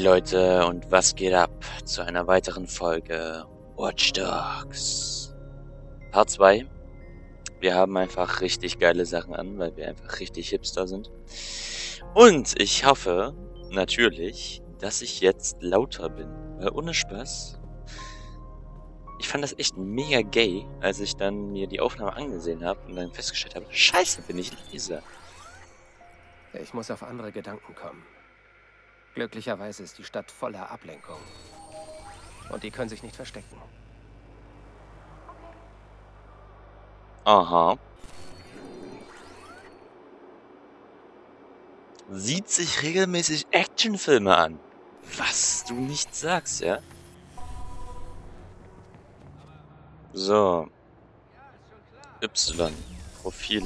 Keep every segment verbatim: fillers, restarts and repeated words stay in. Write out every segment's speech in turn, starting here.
Leute, und was geht ab zu einer weiteren Folge Watch Dogs Part zwei. Wir haben einfach richtig geile Sachen an, weil wir einfach richtig Hipster sind. Und ich hoffe natürlich, dass ich jetzt lauter bin, weil ohne Spaß, ich fand das echt mega gay, als ich dann mir die Aufnahme angesehen habe und dann festgestellt habe, scheiße, bin ich leiser. Ich muss auf andere Gedanken kommen. Glücklicherweise ist die Stadt voller Ablenkung. Und die können sich nicht verstecken. Aha. Sieht sich regelmäßig Actionfilme an. Was du nicht sagst, ja? So. Y. Profil.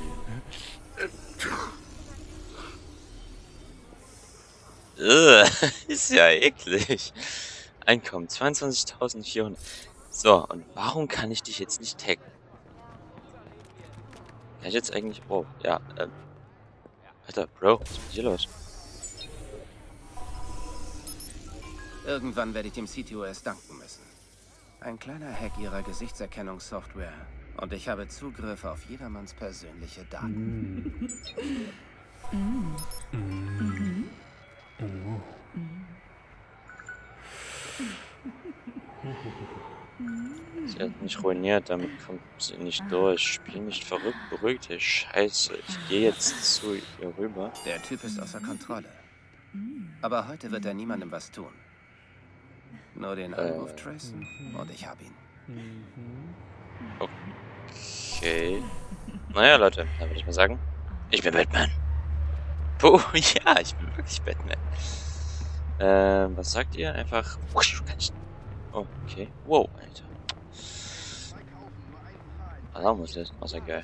Ugh, ist ja eklig. Einkommen zweiundzwanzigtausendvierhundert. So, und warum kann ich dich jetzt nicht taggen? Kann ich jetzt eigentlich... Oh, ja, ähm... Alter, Bro, was ist mit dir los? Irgendwann werde ich dem C T O S danken müssen. Ein kleiner Hack ihrer Gesichtserkennungssoftware. Und ich habe Zugriff auf jedermanns persönliche Daten. Mm. Mm. Mm. Sie hat mich ruiniert, damit kommt sie nicht durch. Spiel nicht verrückt, beruhig dich. Scheiße, ich gehe jetzt zu ihr rüber. Der Typ ist außer Kontrolle. Aber heute wird er niemandem was tun. Nur den Anruf äh. tracen und ich hab ihn. Okay. Naja, Leute, dann würde ich mal sagen, ich bin Batman. Puh, ja, ich bin wirklich Batman. Ähm, was sagt ihr? Einfach... Kann ich... Oh, okay. Wow, Alter. Alarm muss lösen. Oh, sehr geil.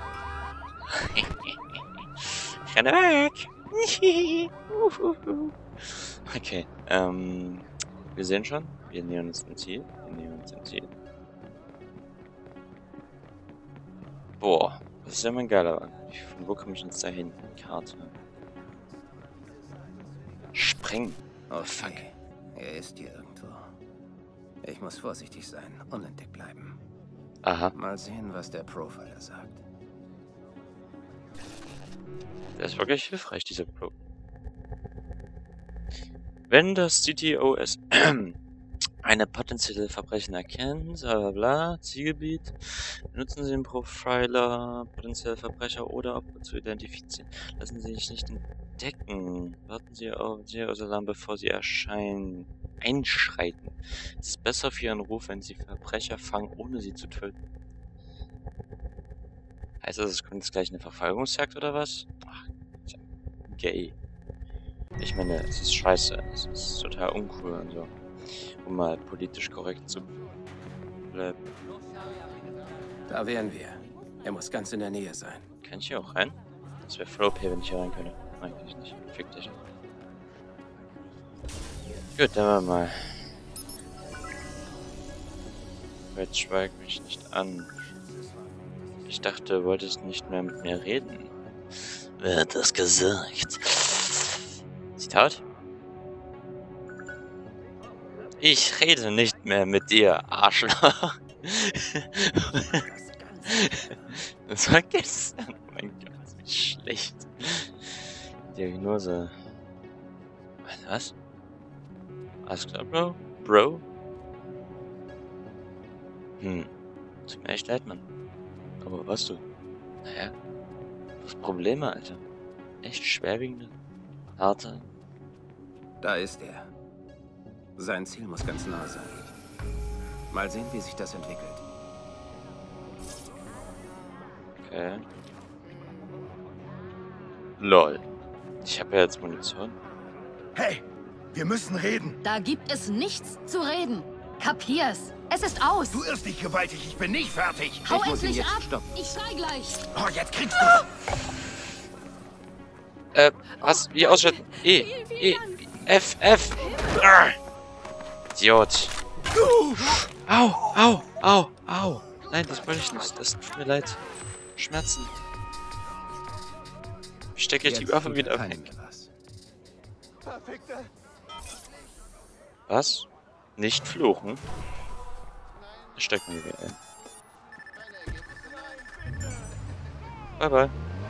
Ich renne weg. Okay, ähm... wir sehen schon. Wir nähern uns dem Ziel. Wir nähern uns dem Ziel. Boah, das ist ja mal ein geiler Wagen. Von wo komme ich jetzt da hin? Karte. Sprengen. Oh, fuck. Er ist hier irgendwo. Ich muss vorsichtig sein, unentdeckt bleiben. Aha. Mal sehen, was der Profiler sagt. Der ist wirklich hilfreich, dieser Pro. Wenn das C T O S eine potenzielle Verbrechen erkennt, bla bla bla, Zielgebiet, benutzen Sie den Profiler, potenzielle Verbrecher oder Opfer zu identifizieren. Lassen Sie sich nicht entdecken. Warten Sie auf Sie Alarm, bevor Sie erscheinen. Einschreiten. Es ist besser für Ihren Ruf, wenn Sie Verbrecher fangen, ohne sie zu töten. Heißt das, es kommt jetzt gleich eine Verfolgungsjagd oder was? Ach, gay. Ich meine, es ist scheiße. Es ist total uncool und so. Um mal politisch korrekt zu bleiben. Da wären wir. Er muss ganz in der Nähe sein. Kann ich hier auch rein? Das wäre voll okay, wenn ich hier rein könnte. Nein, kann ich nicht. Fick dich. Gut, dann machen wir mal. Jetzt schweig mich nicht an. Ich dachte, du wolltest nicht mehr mit mir reden. Wer hat das gesagt? Zitat? Ich rede nicht mehr mit dir, Arschloch. Das war gestern. Oh mein Gott, wie schlecht. Diagnose. Was? Alles klar, Bro? Bro? Hm. Tut mir echt leid, Mann. Aber was du? Naja. Du hast Probleme, Alter. Echt schwerwiegende, harte. Da ist er. Sein Ziel muss ganz nah sein. Mal sehen, wie sich das entwickelt. Okay. Lol. Ich habe ja jetzt Munition. Hey, wir müssen reden. Da gibt es nichts zu reden. Kapier's. Es ist aus. Du irrst dich gewaltig. Ich bin nicht fertig. Hau Ich muss ihn endlich jetzt ab. stoppen. Ich schrei gleich. Oh, jetzt kriegst du. Äh, was? Wie ausschalten? E, E, F, F. Ah. Idiot. Au, au, au, au. Nein, das wollte ich nicht. Das tut mir leid. Schmerzen. Ich stecke jetzt die Waffe wieder weg. Verfickte. Was? Nicht fluchen? Stecken wir ein. Bye bye.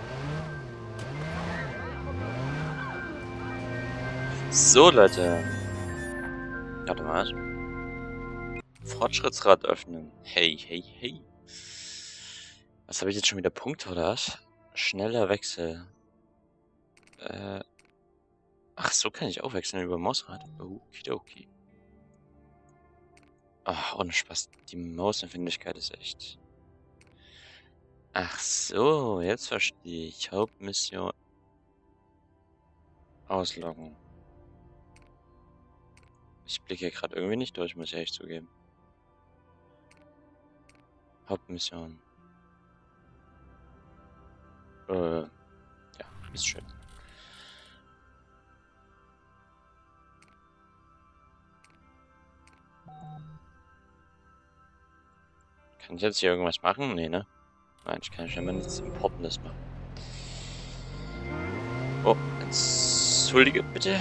So, Leute. Warte mal. Fortschrittsrad öffnen. Hey, hey, hey. Was habe ich jetzt schon wieder Punkte oder was? Schneller Wechsel. Äh. Ach, so kann ich auch wechseln über Mausrad. Okidoki. Ach, ohne Spaß. Die Mausempfindlichkeit ist echt. Ach so, jetzt verstehe ich. Hauptmission. Ausloggen. Ich blicke gerade irgendwie nicht durch, muss ich ehrlich zugeben. Hauptmission. Äh, ja, ist schön. Kann ich jetzt hier irgendwas machen? Nee, ne? Nein, ich kann scheinbar nichts Importendes machen. Oh, entschuldige bitte.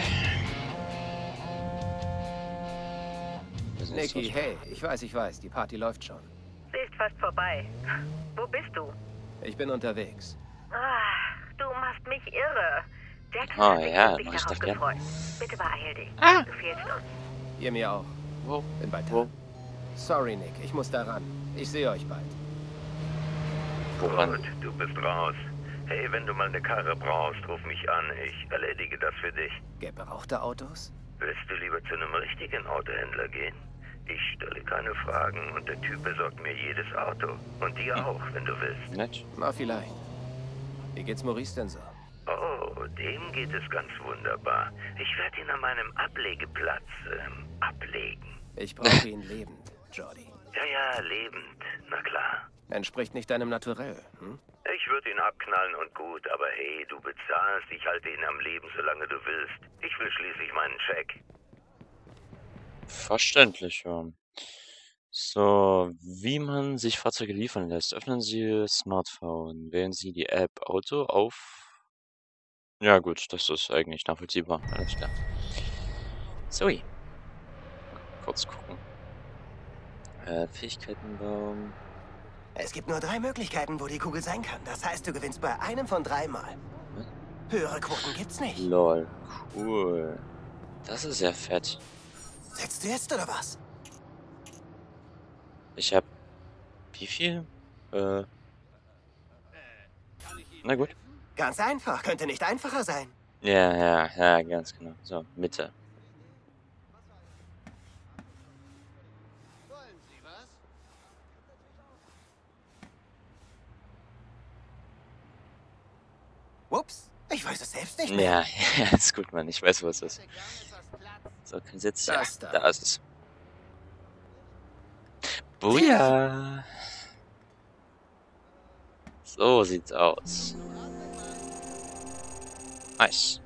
Nicky, hey, ich weiß, ich weiß, die Party läuft schon. Sie ist fast vorbei. Wo bist du? Ich bin unterwegs. Ah, du machst mich irre. Jackson Oh hat sich ja, wirklich mach ich darauf doch gern. gefreut. Bitte beeil dich. Ah. Du fehlst uns. Ihr mir auch. Wo? Bin bald da. Wo? Sorry, Nick, ich muss da ran. Ich sehe euch bald. Woran? Gut, du bist raus. Hey, wenn du mal eine Karre brauchst, ruf mich an. Ich erledige das für dich. Gebrauchte Autos? Willst du lieber zu einem richtigen Autohändler gehen? Ich stelle keine Fragen und der Typ besorgt mir jedes Auto. Und dir auch, wenn du willst. Nett. Na, vielleicht. Wie geht's Maurice denn so? Oh, dem geht es ganz wunderbar. Ich werde ihn an meinem Ablegeplatz ähm, ablegen. Ich brauche ihn lebend, Jordi. Ja, ja, lebend. Na klar. Entspricht nicht deinem Naturell, hm? Ich würde ihn abknallen und gut, aber hey, du bezahlst. Ich halte ihn am Leben, solange du willst. Ich will schließlich meinen Check. Verständlich, ja. So, wie man sich Fahrzeuge liefern lässt. Öffnen Sie Smartphone. Wählen Sie die App Auto auf. Ja gut, das ist eigentlich nachvollziehbar. Alles klar. So. Kurz gucken. Äh, Fähigkeitenbaum. Es gibt nur drei Möglichkeiten, wo die Kugel sein kann. Das heißt, du gewinnst bei einem von drei Mal. Höhere Quoten gibt's nicht. Lol, cool. Das ist ja fett. Setzt du jetzt oder was? Ich hab... Wie viel? Äh... Na gut. Ganz einfach. Könnte nicht einfacher sein. Ja, ja, ja, ganz genau. So, Mitte. Ups. Ich weiß es selbst nicht mehr. Ja, ja, ist gut, Mann. Ich weiß, wo es ist. So, können Sie jetzt... Ja, Das da. da ist es. Buja! So sieht's aus. Nice.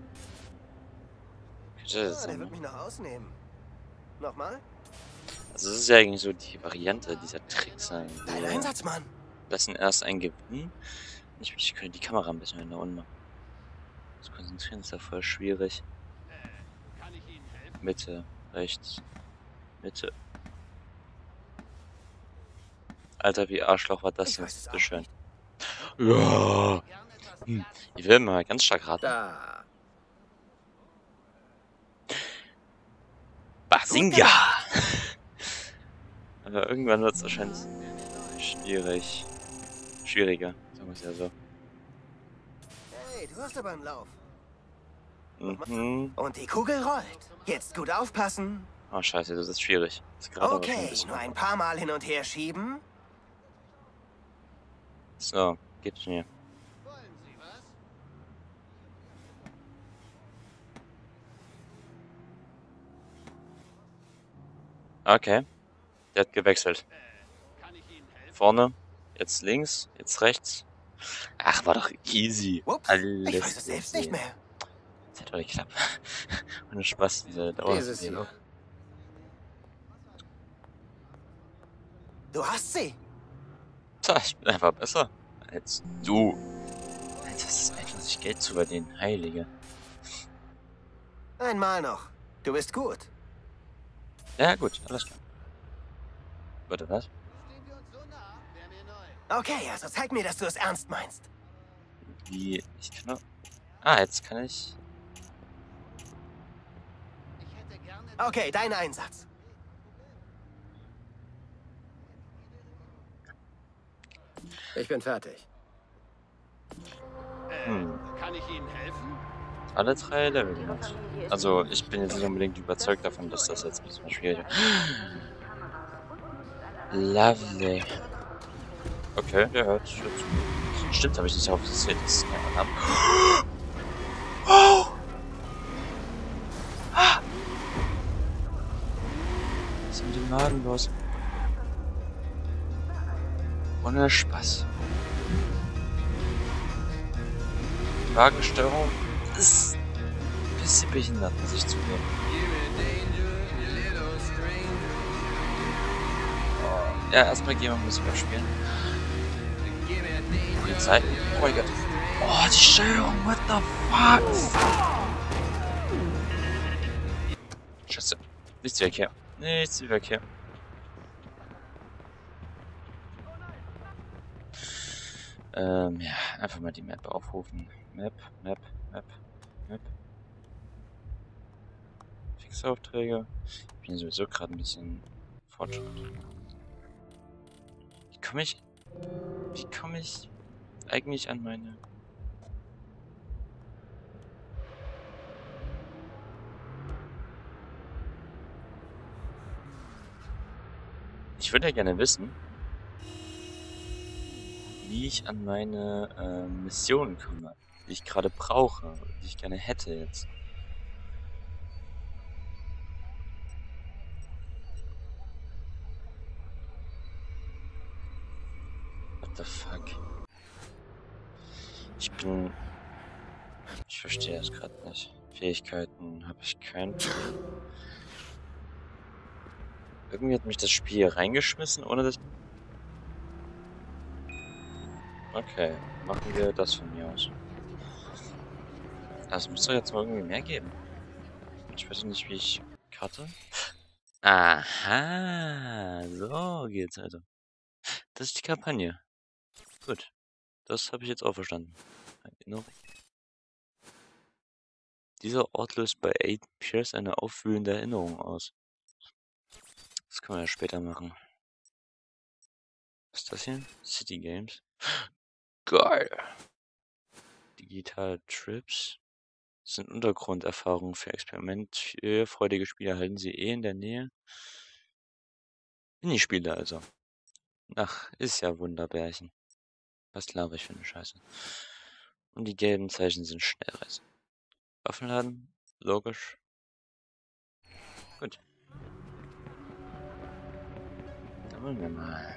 Könnte das Ah, der sein, wird ne? mich noch ausnehmen. Nochmal? Also das ist ja eigentlich so die Variante dieser Tricks sein. Dein Wir Einsatz, Mann. lassen erst einen gewinnen. Ich, ich könnte die Kamera ein bisschen nach unten machen. Das Konzentrieren ist ja voll schwierig. Mitte, rechts, Mitte. Alter, wie Arschloch war das Ich denn? weiß es Bitte auch schön. nicht. Ja. Hm. Ich will mal ganz stark raten. Da. Basinga! Aber irgendwann wird es wahrscheinlich schwierig. Schwieriger, sagen wir es ja so. Hey, du hast aber einen Lauf. Mhm. Und die Kugel rollt. Jetzt gut aufpassen. Oh scheiße, das ist schwierig. Das ist gerade aber schon ein Okay, bisschen. nur ein paar Mal hin und her schieben. So, gib's mir. Okay. Der hat gewechselt. Vorne, jetzt links, jetzt rechts. Ach, war doch easy. Ups, Alles ich weiß es selbst nicht easy. mehr. Das hat doch geklappt. Ohne Spaß, diese Dauer. Dieses hier. Du hast sie. Tja, ich bin einfach besser als du. Alter, das ist einfach sich Geld zu verdienen. Heilige. Einmal noch. Du bist gut. Ja, gut, alles klar. Warte, was? Okay, also zeig mir, dass du es ernst meinst. Wie, ich kann noch... Ah, jetzt kann ich... Okay, dein Einsatz. Ich bin fertig. Hm. Kann ich Ihnen helfen? Alle drei Level gemacht. Also, ich bin jetzt nicht unbedingt überzeugt davon, dass das jetzt ein bisschen schwierig ist. Lovely. Okay, der hört zu. Stimmt, habe ich nicht auf das jetzt haben. Oh! Ah! Was ist mit dem Laden los? Ohne Spaß. Die Wagensteuerung ist ein bisschen behindert, muss ich zugeben. Oh, ja, erstmal gehen wir Musik abspielen. Polizei. Oh mein Gott. Oh, die Steuerung, what the fuck? Scheiße. Nichts weg hier. Nichts weg hier. Ähm, ja, einfach mal die Map aufrufen. Map, Map, Map, Map. Fixaufträge. Ich bin sowieso gerade ein bisschen Fortschritt. Wie komme ich... Wie komme ich eigentlich an meine... Ich würde ja gerne wissen, wie ich an meine äh, Missionen komme, die ich gerade brauche, die ich gerne hätte jetzt. What the fuck? Ich bin... Ich verstehe das gerade nicht. Fähigkeiten habe ich keinen. Irgendwie hat mich das Spiel hier reingeschmissen, ohne dass... Okay, machen wir das von mir aus. Also muss doch jetzt mal irgendwie mehr geben. Ich weiß nicht, wie ich... Karte? Aha, so geht's also. Das ist die Kampagne. Gut, das habe ich jetzt auch verstanden. Erinnerung. Dieser Ort löst bei Aiden Pierce eine aufwühlende Erinnerung aus. Das können wir ja später machen. Was ist das hier? City Games. Geil. Digital Trips. Das sind Untergrunderfahrungen für experimentfreudige Spieler. Halten sie eh in der Nähe. Minispiele also. Ach, ist ja Wunderbärchen. Was laber ich für eine Scheiße. Und die gelben Zeichen sind Schnellreise. Waffenladen? Logisch. Gut. Dann wollen wir mal.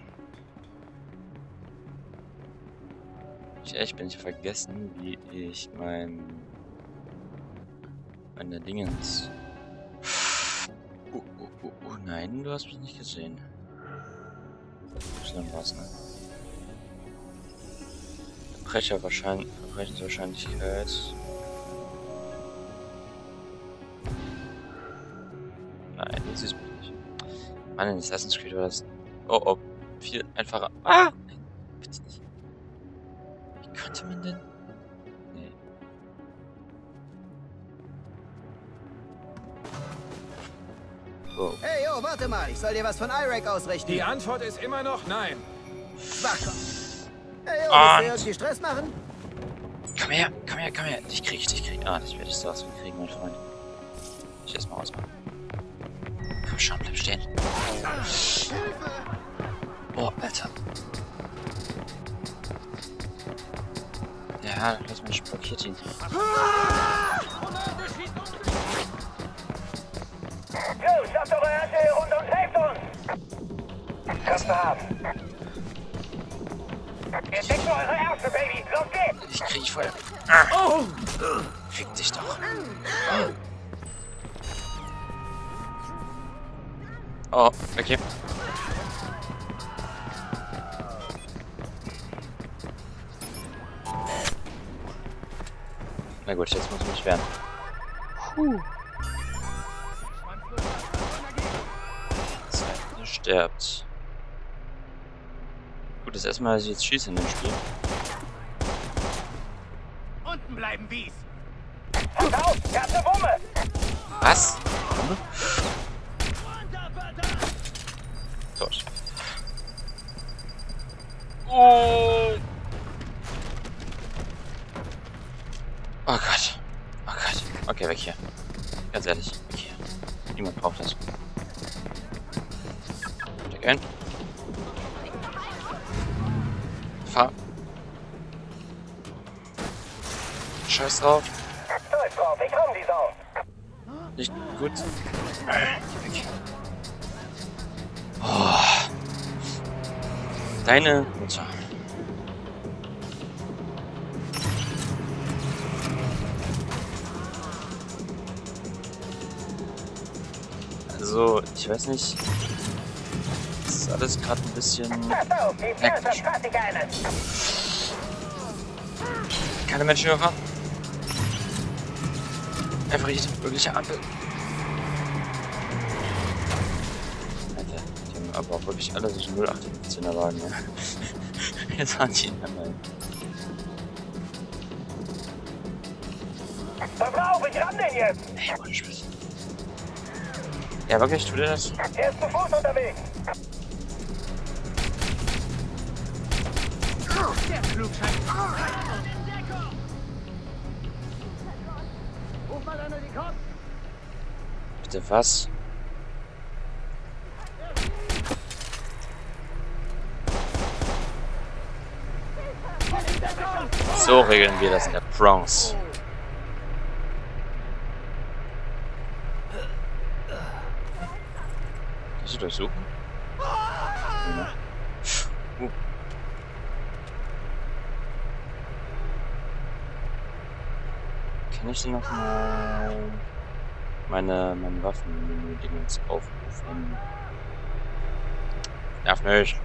Ich echt bin ich vergessen, wie ich mein meine Dingens. Uh, uh, uh, uh, nein, du hast mich nicht gesehen. Schlimm war's, ne? Verbrecher wahrscheinlich, Verbrechenswahrscheinlichkeit. Nein, das ist mich nicht. Mann, in Assassin's Creed war das. Oh, oh, viel einfacher. Ah! Nein, bitte nicht. Wie konnte man denn? Nee. Wow. Hey, yo, warte mal. Ich soll dir was von Iraq ausrichten. Die Antwort ist immer noch nein. Schwachkopf. Hey, yo, Und- willst du irgendwie Stress machen? Komm her, komm her, komm her. Dich krieg ich, dich krieg. Ah, das werde ich sowas von kriegen, mein Freund. Ich erstmal ausmachen. Komm schon, bleib stehen. Oh, Alter. Ja, lass mich blockiert ihn. Los, schafft eure Ernte hier runter und helft uns! Erste haben. Entdeckt eure Ärzte, Baby! Los geht's! Ich krieg Feuer. Ah. Oh. Fick dich doch. Oh, okay. Na gut, jetzt muss ich mich wehren. Puh. sterbt. Gut, das erste Mal, dass ich jetzt schieße in dem Spiel. Unten bleiben, Wies. Pass auf, er hat eine Wumme. Was? Wumme? Tot. Oh. Oh Gott. Oh Gott. Okay, weg hier. Ganz ehrlich, weg hier. Niemand braucht das. Steck ein. Fahr. Scheiß drauf. Stolz drauf, ich rum die Sau. Nicht gut. Oh. Deine Mutter. Also, ich weiß nicht. Das ist alles gerade ein bisschen. Pass auf, die Ferse fass ich einen. Keine Menschen überfahren. Einfach jede mögliche Ampel. Alter, die haben aber auch wirklich alle so null acht fünfzehner Wagen, ja. Jetzt fahren die ineinander. Da brauche ich ran den jetzt. Ey, ohne Spaß. Ja, wirklich, tut ihr das? Er ist zu Fuß unterwegs. Der Flug scheint. Ruf mal einer die Kosten. Bitte was? So regeln wir das in der Bronx. Kannst du durchsuchen? Ja. Uh. Kann ich denn noch mal meine, meine Waffenmenü-Dingens aufrufen? Nerv nicht.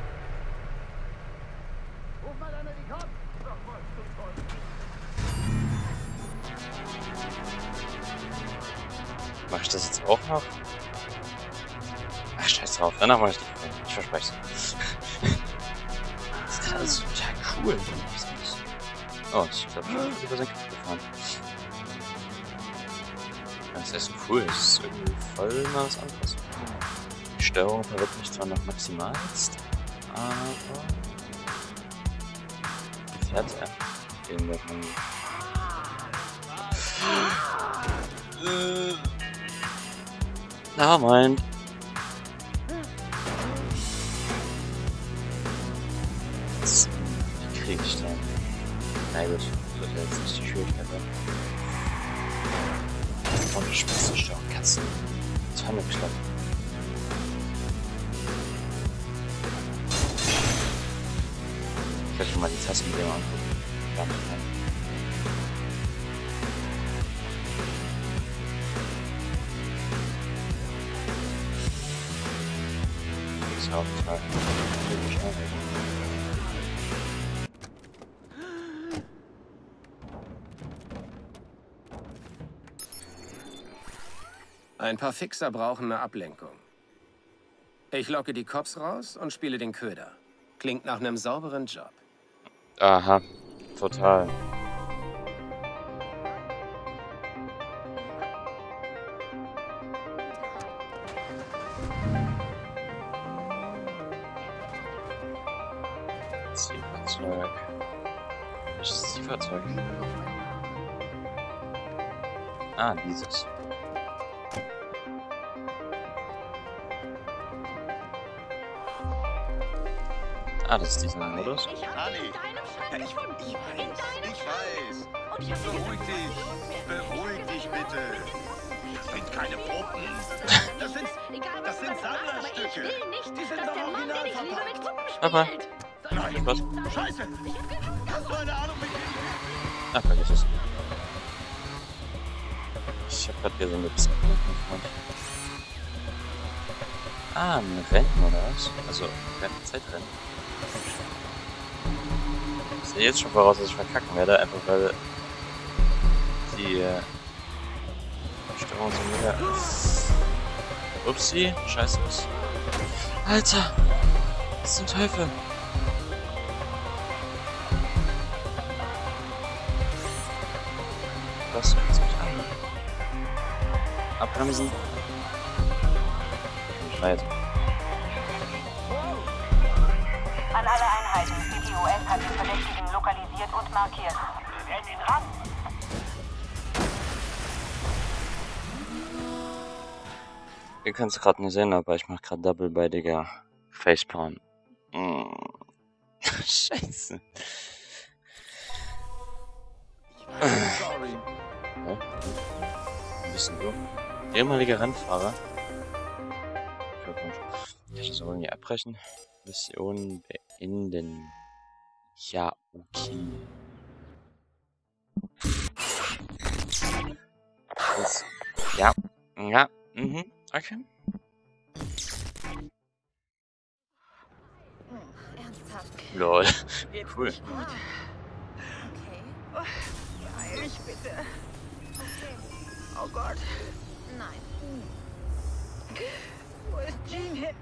Mach ich das jetzt auch noch? Ach, scheiß drauf. Danach mach ich die Frage. Ich verspreche es. Das ist alles total cool. Oh, ich glaube, ich bin über sein Kopf gefahren. Das ist cool. Das ist irgendwie voll mal was anderes. Die Steuerung verwirrt mich zwar noch maximalst, aber fährt er gegen das Mann. Na, mein. Das kriege ich dann. Na gut, das wird jetzt nicht die Schwierigkeit sein. Und Spaß, die Steuerung kannst du Tonne klappen. Vielleicht mal die Tasten wieder mal angucken. Ja, das ist auch total. Ein paar Fixer brauchen eine Ablenkung. Ich locke die Cops raus und spiele den Köder. Klingt nach einem sauberen Job. Aha, total. Zielfahrzeug. Welches Zielfahrzeug? Ah, dieses. Ah, das ist dieser Modus. Ich hab dich in deinem Schrank gefunden. Ich weiß, In deinem ich weiß. Und ich hab dir Beruhig gesagt, dich, beruhig dich bitte. Das sind keine Puppen. Das sind, egal, was das du sind damit machst, aber ich Sammlerstücke. will nicht, Die sind dass doch der Mann, den ich liebe, mit Puppen spielt. Papa. Soll Nein, ich was? nicht sagen? Scheiße. Ich hab gesagt, Hast du eine Ahnung, wie ich... Ach, vergiss es. Ich hab grad gesehen, du bist abgelenkt. Ah, ein Rennen oder was? Also, ein Zeitrennen. Ich sehe jetzt schon voraus, dass ich verkacken werde, einfach weil die äh, Steuerung so mega. Upsi, scheiße ist. Alter! Was zum Teufel? Was willst du an? Abbremsen. Scheiße. An alle Einheiten. C T O S hat den Verdächtigen lokalisiert und markiert. Wir werden ihn ran. Ihr könnt es gerade nicht sehen, aber ich mache gerade Double bei Digga. Facepalm. Mm. Scheiße. Sorry. Ja, ein bisschen so. Ehemaliger Rennfahrer. Ich das aber irgendwie abbrechen. Mission beenden. Ja, okay. Das, ja, ja, mhm, okay. Ernsthaft. Lol, cool. Okay. Beeil dich bitte. Oh Gott. Nein. Wo ist Jean hin?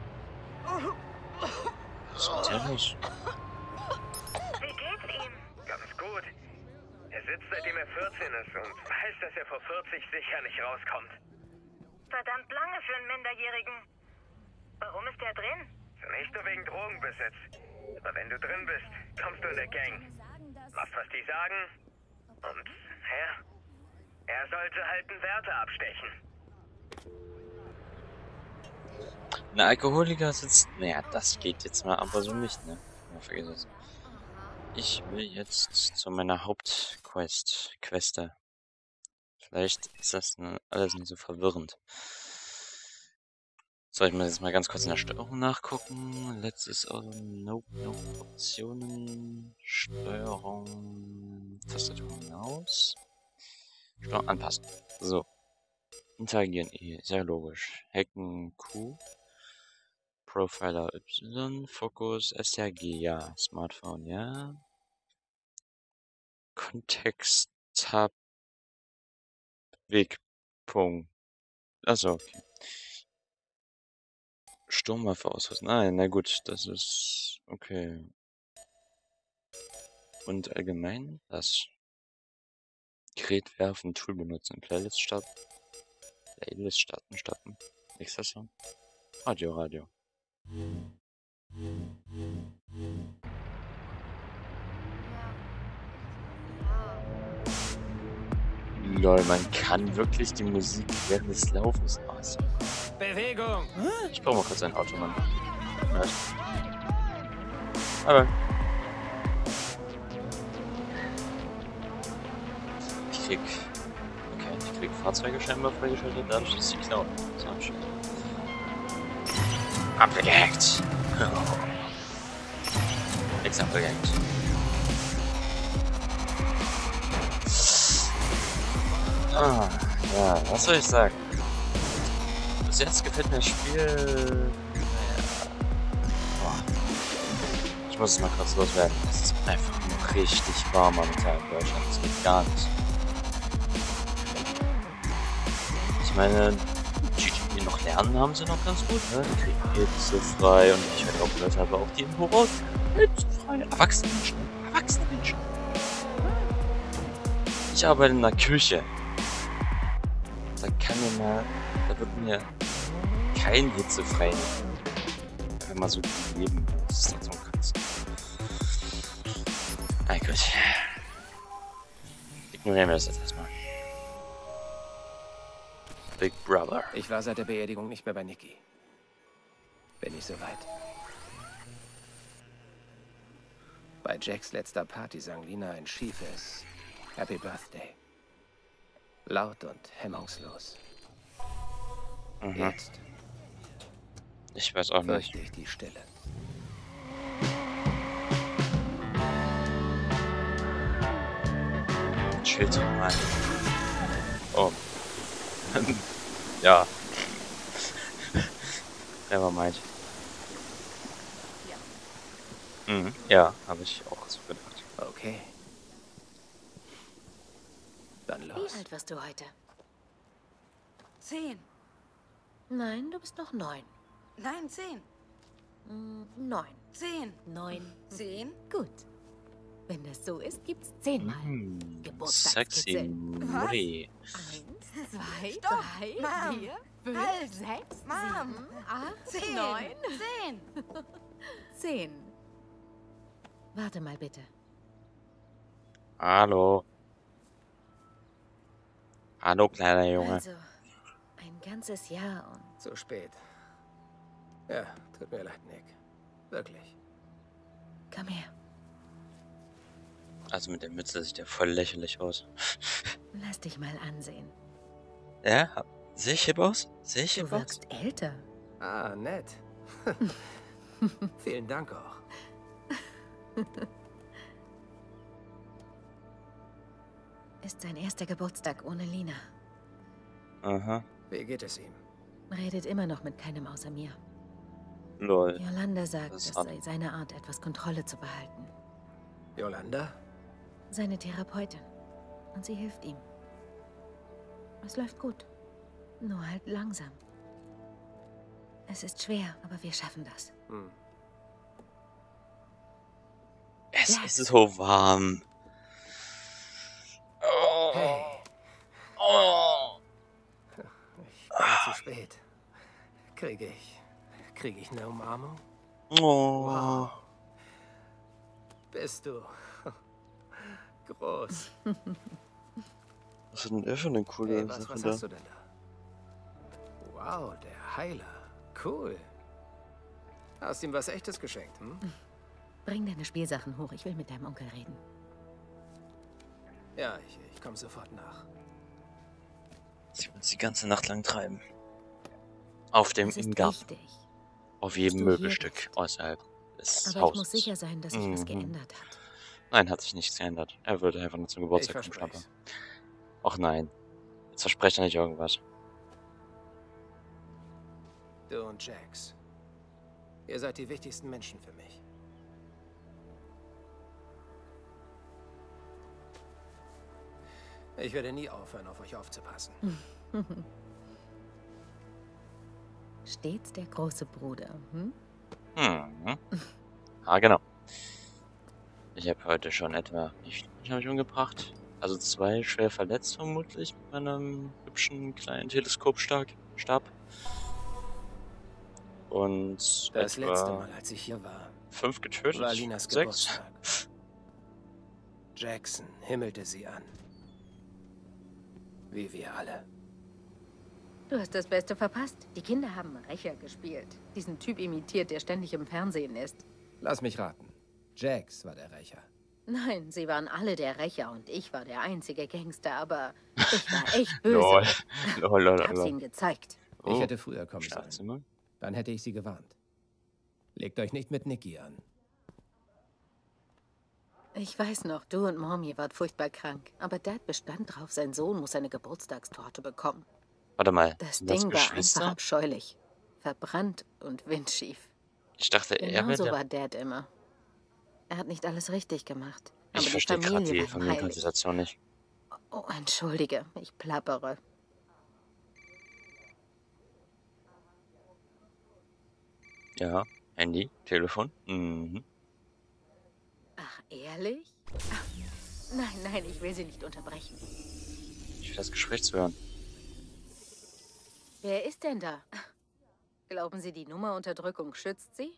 Was ist denn los? Wie geht's ihm? Ganz gut. Er sitzt seitdem er vierzehn ist und weiß, dass er vor vierzig sicher nicht rauskommt. Verdammt lange für einen Minderjährigen. Warum ist er drin? Nicht nur wegen Drogenbesitz. Aber wenn du drin bist, kommst du in der Gang. Machst, was die sagen. Und, ja, er sollte halt einen Wärter abstechen. Ein Alkoholiker sitzt. Naja, das geht jetzt mal aber so nicht, ne? Ja, vergiss es. Ich will jetzt zu meiner Hauptquest. Queste. Vielleicht ist das ne, alles nicht so verwirrend. So, ich muss jetzt mal ganz kurz in der Steuerung nachgucken. Letztes also Nope, Nope, Optionen, Steuerung, Tastatur hinaus. Steuerung anpassen. So. Interagieren E, sehr logisch. Hacken Q. Profiler Y, Fokus S T G, ja. Smartphone, ja. Kontext Tab Wegpunkt. Achso, okay. Sturmwaffe ausrüsten. Nein, na gut, das ist okay. Und allgemein das Gerät werfen, Tool benutzen, Playlist starten. Playlist starten, starten. Nächster Song. Radio, Radio. Lol, man kann wirklich die Musik während des Laufens aus. Bewegung! Ich brauche mal kurz ein Auto, Mann. Ja. Aber ich krieg. Okay, ich krieg Fahrzeuge scheinbar freigeschaltet, dadurch, dass sie klauen. So, schön. Abgehackt! Nix abgehackt. Ah, ja, was soll ich sagen? Bis jetzt gefällt mir das Spiel. Naja. Boah. Ich muss es mal kurz loswerden. Es ist einfach nur richtig warm momentan in Deutschland. Das geht gar nicht. Ich meine, die, die noch lernen, haben sie noch ganz gut, ne? Die kriegen hitzefrei und ich werde auch gehört habe, auch die im Voraus. Hitzefrei. Erwachsene Menschen. Erwachsene Menschen. Ich arbeite in der Küche. Da kann mir mal, da wird mir kein hitzefrei nehmen. Einfach mal so leben. Das ist halt so ein Kratz. Na gut. Ignorieren wir das jetzt erstmal. Big Brother. Ich war seit der Beerdigung nicht mehr bei Nikki. Bin ich soweit. Bei Jacks letzter Party sang Lina ein schiefes Happy Birthday. Laut und hemmungslos. Mhm. Jetzt Ich weiß auch nicht. fürchte ich die Stille. Schild mal. Oh. Ja. Never mind. Mhm. Ja, habe ich auch so gedacht. Okay. Dann Wie los. alt wirst du heute? Zehn. Nein, du bist noch neun. Nein, zehn. Hm, neun. Zehn. Neun. Zehn. Gut. Wenn das so ist, gibt's zehnmal. Hm, sexy Geburtstagskitzel. Muri. Eins, zwei, Stopp. drei, Mom. vier, fünf, Halt. sechs, Mom. sieben, acht, Zehn. neun, Zehn. zehn. Warte mal bitte. Hallo. Hallo, kleiner Junge. Also, ein ganzes Jahr und... Zu spät. Ja, tut mir leid, Nick. Wirklich. Komm her. Also mit der Mütze sieht der voll lächerlich aus. Lass dich mal ansehen. Ja? Sehe ich hip aus? Sehe ich Du hip aus? wirkst älter. Ah, nett. Vielen Dank auch. Ist sein erster Geburtstag ohne Lina. Aha. Wie geht es ihm? Redet immer noch mit keinem außer mir. Lol. Yolanda sagt, Das es hat- sei seine Art, etwas Kontrolle zu behalten. Yolanda? Seine Therapeutin. Und sie hilft ihm. Es läuft gut. Nur halt langsam. Es ist schwer, aber wir schaffen das. Hm. Es Ja. ist so warm. Oh. Hey, Oh. ich komme zu spät. Kriege ich... Kriege ich eine Umarmung? Oh. Wow. Bist du... groß. Was ist denn der für eine coole Hey, was, Sache was da? hast du denn da? Wow, der Heiler. Cool. Hast ihm was Echtes geschenkt, hm? Bring deine Spielsachen hoch, ich will mit deinem Onkel reden. Ja, ich, ich komme sofort nach. Sie wird die ganze Nacht lang treiben. Auf dem Es ist im Garten. wichtig. Auf jedem du hier Möbelstück bist. außerhalb des Aber Hauses. ich muss sicher sein, dass sich was Mhm. geändert hat. Nein, hat sich nichts geändert. Er würde einfach nur zum Geburtstag Ich kommen, Schnapper. verspreche. Ach nein. Jetzt versprecht er nicht irgendwas. Du und Jax. Ihr seid die wichtigsten Menschen für mich. Ich werde nie aufhören, auf euch aufzupassen. Stets der große Bruder, hm? Hm. Ah, genau. Ich habe heute schon etwa, wie viele Menschen habe ich umgebracht? Also zwei schwer verletzt vermutlich mit meinem hübschen kleinen Teleskopstab. Stab. Und Das etwa letzte Mal, als ich hier war, fünf getötet. war Linas Sechs. Geburtstag. Jackson himmelte sie an. Wie wir alle. Du hast das Beste verpasst. Die Kinder haben Rächer gespielt. Diesen Typ imitiert, der ständig im Fernsehen ist. Lass mich raten. Jax war der Rächer. Nein, sie waren alle der Rächer und ich war der einzige Gangster, aber ich war echt böse. Lol. Lol, lol, Ich hab's lol. ihnen gezeigt. Ich Oh. hätte früher kommen sollen. Schlafzimmer. Dann hätte ich sie gewarnt. Legt euch nicht mit Nikki an. Ich weiß noch, du und Mommy wart furchtbar krank. Aber Dad bestand drauf, sein Sohn muss eine Geburtstagstorte bekommen. Warte mal. Das sind das Ding war einfach Geschwister? abscheulich. Verbrannt und windschief. Ich dachte, er wäre Genauso der... war Dad immer. Er hat nicht alles richtig gemacht. Aber Ich die verstehe gerade Familie die war ihm heilig. Familienkonstellation nicht. Oh, entschuldige, ich plappere. Ja, Handy, Telefon. Mhm. Ach, ehrlich? Ach, nein, nein, ich will Sie nicht unterbrechen. Ich will das Gespräch zu hören. Wer ist denn da? Glauben Sie, die Nummerunterdrückung schützt Sie?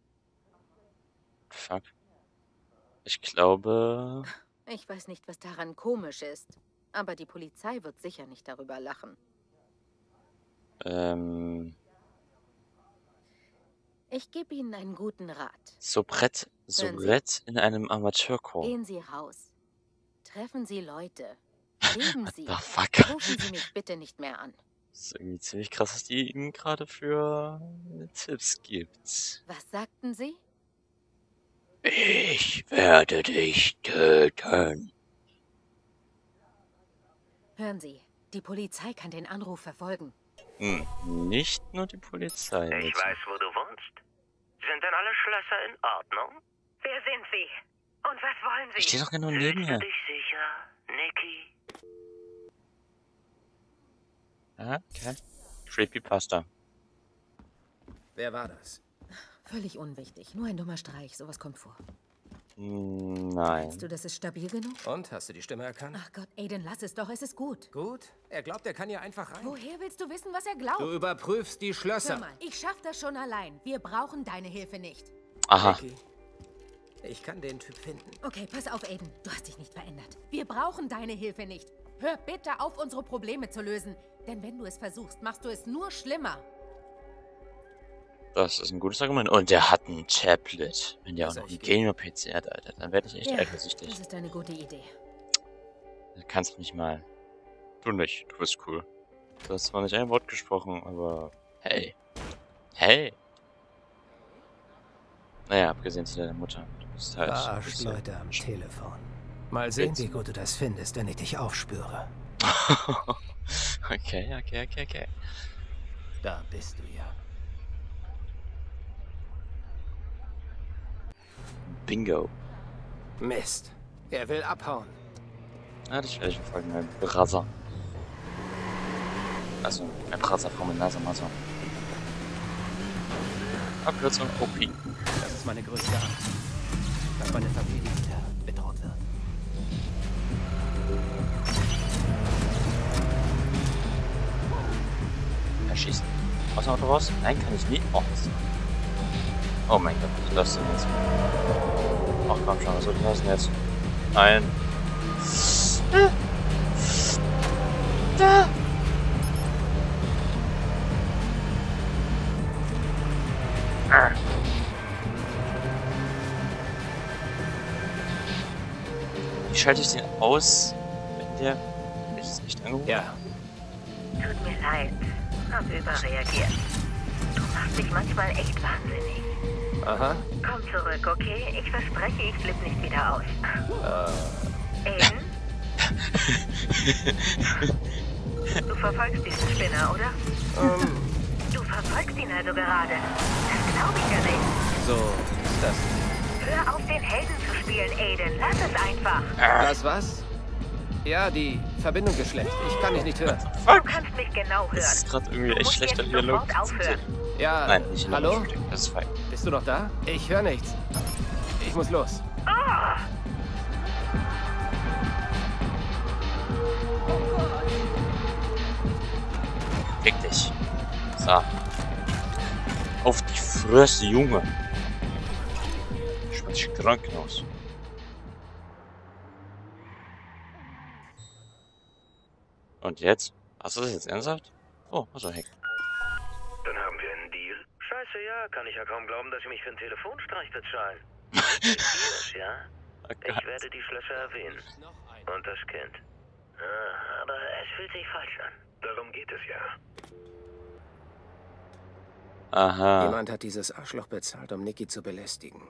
Fuck. Ich glaube... Ich weiß nicht, was daran komisch ist. Aber die Polizei wird sicher nicht darüber lachen. Ähm... Ich gebe Ihnen einen guten Rat. Soubrette, Hören Sie. Soubrette in einem Amateurchor. Gehen Sie raus. Treffen Sie Leute. Leben What Sie. the fuck? Rufen Sie mich bitte nicht mehr an. Das ist irgendwie ziemlich krass, was die ihm gerade für Tipps gibt. Was sagten Sie? Ich werde dich töten. Hören Sie, die Polizei kann den Anruf verfolgen. Hm, nicht nur die Polizei. Ich bitte. weiß, wo du wohnst. Sind denn alle Schlösser in Ordnung? Wer sind Sie? Und was wollen Sie? Ich stehe doch genau Fühlst neben du mir. dich sicher, Nikki? Ah, okay. Creepypasta. Wer war das? Völlig unwichtig. Nur ein dummer Streich. Sowas kommt vor. Nein. Meinst du, das ist stabil genug? Und, hast du die Stimme erkannt? Ach Gott, Aiden, lass es doch. Es ist gut. Gut. Er glaubt, er kann hier einfach rein. Woher willst du wissen, was er glaubt? Du überprüfst die Schlösser. Hör mal, ich schaff das schon allein. Wir brauchen deine Hilfe nicht. Aha. Vicky, ich kann den Typ finden. Okay, pass auf, Aiden. Du hast dich nicht verändert. Wir brauchen deine Hilfe nicht. Hör bitte auf, unsere Probleme zu lösen. Denn wenn du es versuchst, machst du es nur schlimmer. Das ist ein gutes Argument. Und der hat ein Tablet. Wenn der auch Was noch soll einen ich Gamer-P C hat, Alter, dann werde ich echt Ja, eifersüchtig. das ist eine gute Idee. Du kannst nicht mal. Du nicht. Du bist cool. Du hast zwar nicht ein Wort gesprochen, aber hey. Hey. Naja, abgesehen von deiner Mutter. Du bist halt... Verarscht Leute am Telefon. Mal sehen, Wie gut du das findest, wenn ich dich aufspüre. Okay, okay, okay, okay. Da bist du ja. Bingo. Mist. Er will abhauen. Ja, das werde ich verfolgen, mein Brother. Also, mein Brother von meiner Nase, Masse. Abkürzung O P. Das ist meine größte Angst. Dass meine Familie wieder bedroht wird. Erschießen. Aus dem Auto raus? Nein, kann ich nie. Oh, oh mein Gott, was ist das denn jetzt? Ach komm schon, was soll ich das denn jetzt? Nein. Da. Ah. Wie schalte ich den aus, wenn der ist nicht angerufen? Ja. Tut mir leid. Hab überreagiert. Du machst dich manchmal echt wahnsinnig. Aha. Komm zurück, okay? Ich verspreche, ich flippe nicht wieder aus. Äh. Aiden? Du verfolgst diesen Spinner, oder? Ähm. Du verfolgst ihn also gerade. Das glaube ich ja nicht. So ist das. Hör auf, den Helden zu spielen, Aiden. Lass es einfach. Das was? Ja, die Verbindung ist schlecht. Ich kann dich nicht hören. Du kannst mich genau hören. Das ist gerade irgendwie Du echt musst schlechter jetzt Dialog. sofort aufhören. Ja. Nein, nicht in der Hallo? Luft. Das ist fein. Bist du noch da? Ich höre nichts. Ich muss los. Ah! Fick dich. So. Auf die Fresse, Junge. Ich bin dich Krankenhaus. Und jetzt? Hast du das jetzt ernsthaft? Oh, also Heck. Dann haben wir einen Deal. Scheiße, ja. Kann ich ja kaum glauben, dass Sie mich für einen Telefonstreich bezahlen. Tierisch, ja? Oh Ich werde die Schlösser erwähnen. Und das Kind. Ah, aber es fühlt sich falsch an. Darum geht es ja. Aha. Jemand hat dieses Arschloch bezahlt, um Nikki zu belästigen.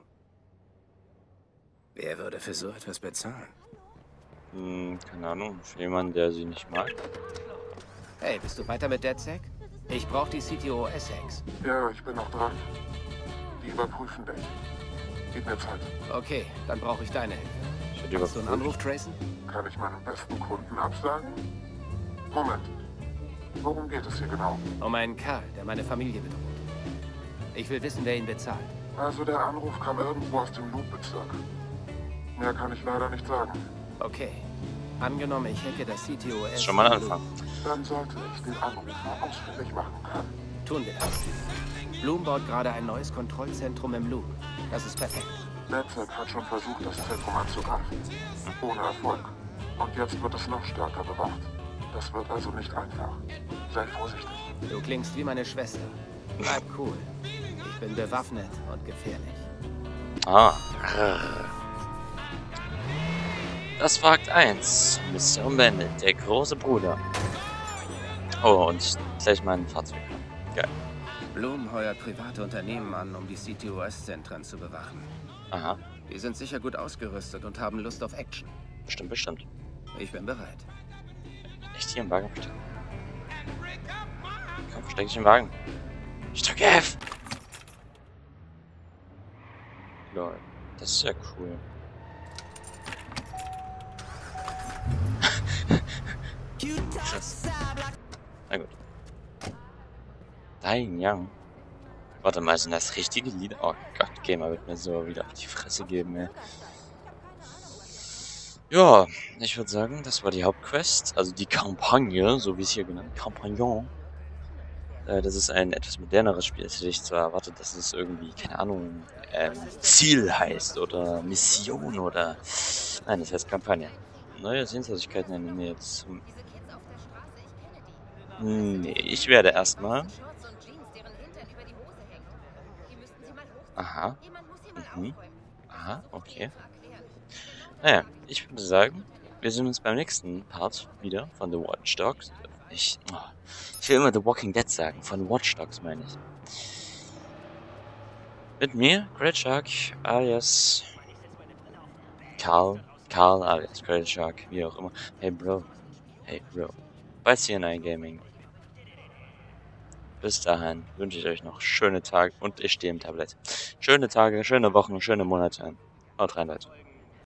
Wer würde für so etwas bezahlen? Hm, keine Ahnung. Für jemanden, der sie nicht mag. Hey, bist du weiter mit DedSec? Ich brauche die C T O S-Hacks. Ja, ich bin noch dran. Die überprüfen dich. Gib mir Zeit. Okay, dann brauche ich deine Hilfe. Ich würde Hast du einen Anruf, Tracen? Kann ich meinen besten Kunden absagen? Moment. Worum geht es hier genau? Um einen Kerl, der meine Familie bedroht. Ich will wissen, wer ihn bezahlt. Also der Anruf kam irgendwo aus dem Loop-Bezirk. Mehr kann ich leider nicht sagen. Okay. Angenommen, ich hacke das C T O S. Das ist schon mal ein Anfang. Dann sollte ich den Anrufer ausfindig machen können. Tun wir das. Bloom baut gerade ein neues Kontrollzentrum im Loop. Das ist perfekt. DedSec hat schon versucht, das Zentrum anzugreifen. Ohne Erfolg. Und jetzt wird es noch stärker bewacht. Das wird also nicht einfach. Sei vorsichtig. Du klingst wie meine Schwester. Bleib cool. Ich bin bewaffnet und gefährlich. Ah. Das war Akt eins. Mission beendet. Der große Bruder. Oh, und gleich mein Fahrzeug. Geil. Bloom heuert private Unternehmen an, um die C T O S-Zentren zu bewachen. Aha. Die sind sicher gut ausgerüstet und haben Lust auf Action. Bestimmt, bestimmt. Ich bin bereit. Echt hier im Wagen verstecken? Komm, versteck dich im Wagen. Ich drücke F. Lol. Das ist ja cool. Scheiße. Na gut. Dein Young. Warte mal, sind das richtige Lieder? Oh Gott, Gamer wird mir so wieder auf die Fresse geben, ey. Ja, ich würde sagen, das war die Hauptquest, also die Kampagne, so wie es hier genannt, Kampagnon. Äh, das ist ein etwas moderneres Spiel. Das hätte ich zwar erwartet, dass es irgendwie, keine Ahnung, ähm, Ziel heißt oder Mission oder... Nein, das heißt Kampagne. Neue Sehenswürdigkeiten in der Nähe zum... Nee, ich werde erstmal... Aha. Mhm. Aha, okay. Naja, ich würde sagen, wir sehen uns beim nächsten Part wieder von The Watch Dogs. Ich, oh, ich will immer The Walking Dead sagen, von Watch Dogs meine ich. Mit mir, Great Shark, alias Karl, Karl alias Great Shark, wie auch immer. Hey Bro, hey Bro, bei C N I Gaming. Bis dahin wünsche ich euch noch schöne Tage und ich stehe im Tablett. Schöne Tage, schöne Wochen, schöne Monate. Haut rein, Leute.